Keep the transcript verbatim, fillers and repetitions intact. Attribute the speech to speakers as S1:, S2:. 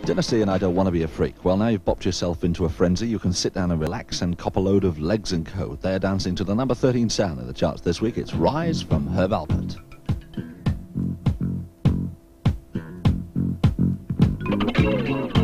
S1: Dynasty and I Don't Want to Be a Freak. Well, now you've bopped yourself into a frenzy, you can sit down and relax and cop a load of Legs and Co. They're dancing to the number thirteen sound in the charts this week. It's Rise from Herb Alpert.
S2: Thank you.